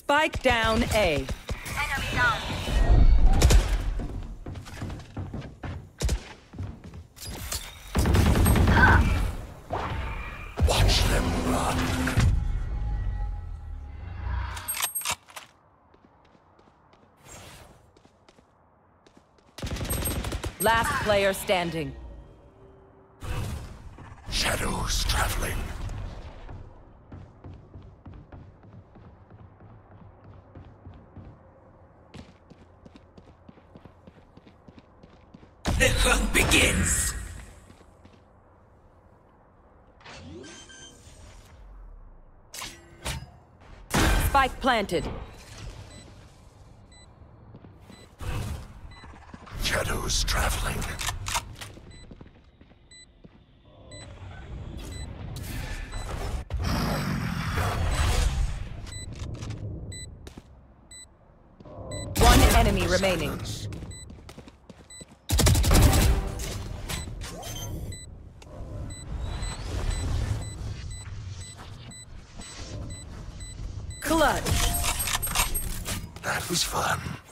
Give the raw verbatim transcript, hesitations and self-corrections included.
Spike down A. Enemy down. Watch them run. Last player standing. Shadows traveling. The hunt begins! Spike planted. Shadows traveling. One enemy remaining. Clutch. That was fun.